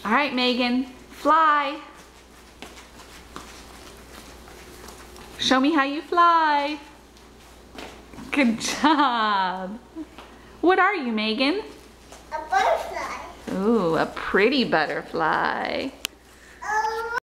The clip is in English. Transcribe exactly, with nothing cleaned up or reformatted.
All right, Megan, fly. Show me how you fly. Good job. What are you, Megan? A butterfly. Ooh, a pretty butterfly.